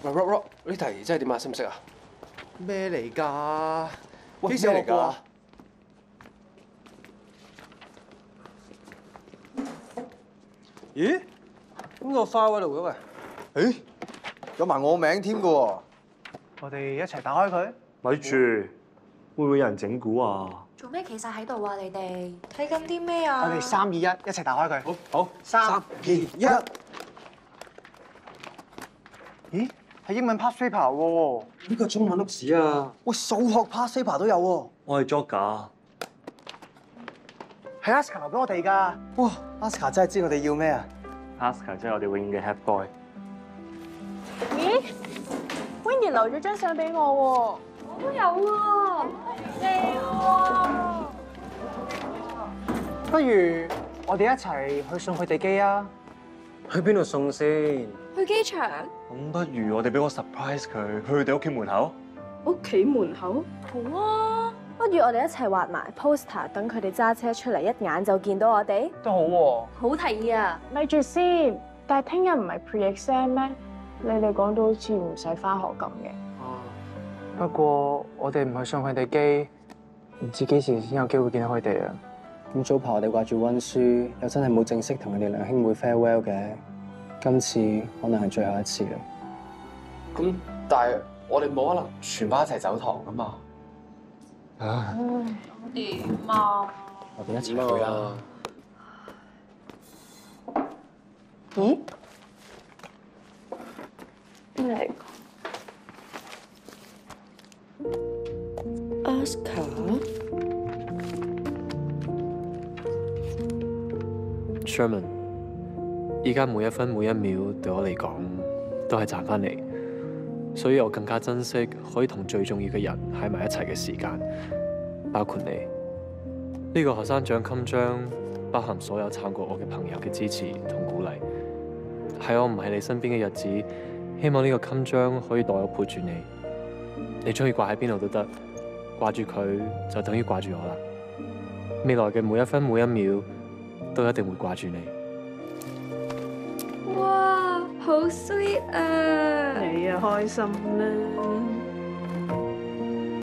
喂 Rock，呢題真係點啊？識唔識啊？ 咩嚟㗎？ 幾時嚟㗎？咦？咁個花喺度嘅喂？ 誒，有埋我名添㗎喎。 我哋一齊打開佢。 咪住，會唔會有人整蠱啊？ 做咩企晒喺度啊？你哋睇緊啲咩啊？ 我哋3、2、1，一齊打開佢。 好 3、 2、1。 咦？係英文 past paper 喎。 呢個中文碌屎啊！ 喂，數學 past paper 都有喎。 我係 Joker。 係 Aska 留俾我哋㗎。 哇，Aska 真係知我哋要咩啊 Aska 即係我哋永遠嘅 head boy。 咦 ？Winnie 留咗張相俾我喎。我都有喎，靚喎。 不如我哋一齊去送佢哋機啊！ 去邊度送先？ 去機場。 咁不如我哋俾個 surprise 佢，去佢哋屋企門口。 屋企門口？好啊。 不如我哋一齊畫埋 poster， 等佢哋揸車出嚟，一眼就見到我哋。 都好喎。 好提議啊！ 咪住先，但係聽日唔係 pre-exam 咩？你哋講到好似唔使返學咁嘅。 不過我哋唔去送佢哋機，唔知幾時先有機會見到佢哋啊！ 咁早排我哋掛住溫書，又真係冇正式同佢哋兩兄妹 farewell 嘅。今次可能係最後一次啦。 咁但係我哋冇可能全班一齊走堂噶嘛？ 唉， 點啊？ 我哋一齊去啦。 咦？咩嚟 ？Sherman， 依家每一分每一秒對我嚟講都係賺翻嚟，所以我更加珍惜可以同最重要嘅人喺埋一齊嘅時間，包括你。呢個學生獎襟章包含所有撐過我嘅朋友嘅支持同鼓勵。喺我唔喺你身邊嘅日子，希望呢個襟章可以代我陪住你。你中意掛喺邊度都得，掛住佢就等於掛住我啦。未來嘅每一分每一秒都一定會掛住你。 哇，好 sweet 啊！ 你啊開心啦〜